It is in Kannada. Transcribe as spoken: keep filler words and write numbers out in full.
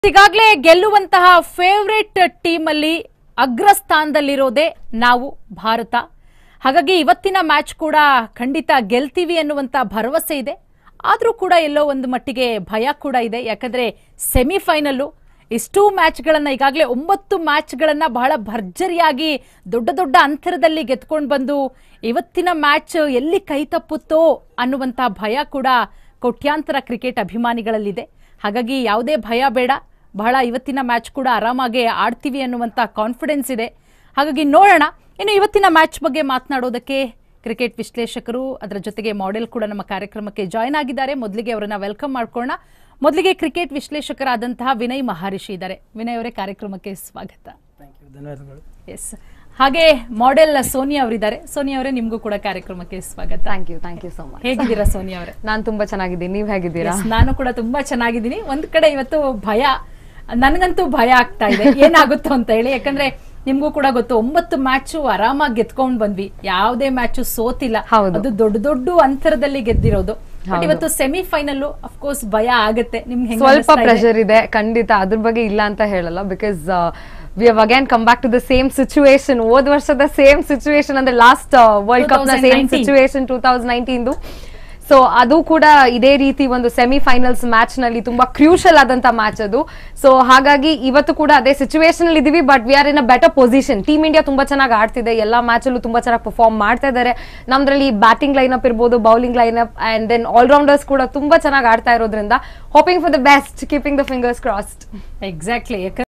ಈಗಾಗಲೇ ಗೆಲ್ಲುವಂತಹ ಫೇವರೇಟ್ ಟೀಮ್ ಅಲ್ಲಿ ಅಗ್ರಸ್ಥಾನದಲ್ಲಿರೋದೇ ನಾವು ಭಾರತ. ಹಾಗಾಗಿ ಇವತ್ತಿನ ಮ್ಯಾಚ್ ಕೂಡ ಖಂಡಿತ ಗೆಲ್ತೀವಿ ಅನ್ನುವಂತ ಭರವಸೆ ಇದೆ. ಆದರೂ ಕೂಡ ಎಲ್ಲೋ ಒಂದು ಮಟ್ಟಿಗೆ ಭಯ ಕೂಡ ಇದೆ. ಯಾಕಂದ್ರೆ ಸೆಮಿಫೈನಲ್ ಇಷ್ಟು ಮ್ಯಾಚ್ಗಳನ್ನ ಈಗಾಗಲೇ ಒಂಬತ್ತು ಮ್ಯಾಚ್ಗಳನ್ನ ಬಹಳ ಭರ್ಜರಿಯಾಗಿ ದೊಡ್ಡ ದೊಡ್ಡ ಅಂತರದಲ್ಲಿ ಗೆದ್ಕೊಂಡು ಬಂದು ಇವತ್ತಿನ ಮ್ಯಾಚ್ ಎಲ್ಲಿ ಕೈ ತಪ್ಪುತ್ತೋ ಅನ್ನುವಂತ ಭಯ ಕೂಡ ಕೋಟ್ಯಾಂತರ ಕ್ರಿಕೆಟ್ ಅಭಿಮಾನಿಗಳಲ್ಲಿದೆ. ಹಾಗಾಗಿ ಯಾವುದೇ ಭಯ ಬೇಡ, ಬಹಳ ಇವತ್ತಿನ ಮ್ಯಾಚ್ ಕೂಡ ಆರಾಮಾಗಿ ಆಡ್ತೀವಿ ಅನ್ನುವಂತ ಕಾನ್ಫಿಡೆನ್ಸ್ ಇದೆ. ಹಾಗಾಗಿ ನೋಡೋಣ. ಇನ್ನು ಇವತ್ತಿನ ಮ್ಯಾಚ್ ಬಗ್ಗೆ ಮಾತನಾಡೋದಕ್ಕೆ ಕ್ರಿಕೆಟ್ ವಿಶ್ಲೇಷಕರು ಅದರ ಜೊತೆಗೆ ಮಾಡೆಲ್ ಕೂಡ ನಮ್ಮ ಕಾರ್ಯಕ್ರಮಕ್ಕೆ ಜಾಯ್ನ್ ಆಗಿದ್ದಾರೆ. ಮೊದಲಿಗೆ ಅವರನ್ನ ವೆಲ್ಕಮ್ ಮಾಡ್ಕೊಳ್ಳೋಣ. ಮೊದಲಿಗೆ ಕ್ರಿಕೆಟ್ ವಿಶ್ಲೇಷಕರಾದಂತಹ ವಿನಯ್ ಮಹರ್ಷಿ ಇದ್ದಾರೆ. ವಿನಯ್ ಅವರೇ, ಕಾರ್ಯಕ್ರಮಕ್ಕೆ ಸ್ವಾಗತ. ಧನ್ಯವಾದಗಳು. ಎಸ್, ಹಾಗೆ ಮಾಡೆಲ್ ಸೋನಿಯಾ ಅವರಿದ್ದಾರೆ. ಸೋನಿಯಾ ಅವರೇ, ನಿಮಗೂ ಕೂಡ ಕಾರ್ಯಕ್ರಮಕ್ಕೆ ಸ್ವಾಗತ. Thank you thank you so much. ಹೇಗಿದ್ದೀರಾ ಸೋನಿಯಾ ಅವರೇ? ನಾನು ತುಂಬಾ ಚೆನ್ನಾಗಿದ್ದೀನಿ. ನೀವ್ ಹೇಗಿದ್ದೀರಾ? ನಾನು ಕೂಡ ತುಂಬಾ ಚೆನ್ನಾಗಿದ್ದೀನಿ. ಒಂದ್ ಕಡೆ ಇವತ್ತು ಭಯ, ನನಗಂತೂ ಭಯ ಆಗ್ತಾ ಇದೆ ಏನಾಗುತ್ತೋ ಅಂತ ಹೇಳಿ. ಯಾಕಂದ್ರೆ ನಿಮ್ಗೂ ಕೂಡ ಗೊತ್ತು, ಒಂಬತ್ತು ಮ್ಯಾಚ್ ಆರಾಮಾಗಿ ಗೆದ್ಕೊಂಡ್ ಬಂದ್ವಿ, ಯಾವುದೇ ಮ್ಯಾಚ್ ಸೋತಿಲ್ಲ. ಅದು ದೊಡ್ಡ ದೊಡ್ಡ ಅಂತರದಲ್ಲಿ ಗೆದ್ದಿರೋದು. ಬಟ್ ಇವತ್ತು ಸೆಮಿಫೈನಲ್ ಅಫ್ಕೋರ್ಸ್ ಭಯ ಆಗುತ್ತೆ. ನಿಮ್ಗೆ ಸ್ವಲ್ಪ ಪ್ರೆಷರ್ ಇದೆ ಖಂಡಿತ, ಅದ್ರ ಬಗ್ಗೆ ಇಲ್ಲ ಅಂತ ಹೇಳಲ್ಲ. Because we have again come back to the same situation. ಹೋದ ವರ್ಷದ ಸೇಮ್ ಸಿಚುವೇಶನ್ ಅಂದ್ರೆ ಲಾಸ್ಟ್ ವರ್ಲ್ಡ್ ಕಪ್ ನ same situation two thousand nineteen. So ಅದು ಕೂಡ ಇದೇ ರೀತಿ ಒಂದು ಸೆಮಿಫೈನಲ್ಸ್ ಮ್ಯಾಚ್ ನಲ್ಲಿ ತುಂಬಾ ಕ್ರೂಷಲ್ ಆದಂತ ಮ್ಯಾಚ್ ಅದು. ಸೊ ಹಾಗಾಗಿ ಇವತ್ತು ಕೂಡ ಅದೇ ಸಿಚುವೇಶನ್ ಅಲ್ಲಿ ಇದೀವಿ. But we are in a better position. Team India ತುಂಬಾ ಚೆನ್ನಾಗಿ ಆಡ್ತಿದೆ, ಎಲ್ಲಾ ಮ್ಯಾಚ್ ಅಲ್ಲೂ ತುಂಬಾ ಚೆನ್ನಾಗಿ ಪರ್ಫಾರ್ಮ್ ಮಾಡ್ತಾ ಇದ್ದಾರೆ. ನಮ್ದ್ರಲ್ಲಿ ಬ್ಯಾಟಿಂಗ್ ಲೈನ್ ಅಪ್ ಇರ್ಬೋದು, bowling line up and then allrounders ಕೂಡ ತುಂಬಾ ಚೆನ್ನಾಗಿ ಆಡ್ತಾ ಇರೋದ್ರಿಂದ hoping for the best, keeping the fingers crossed. Exactly.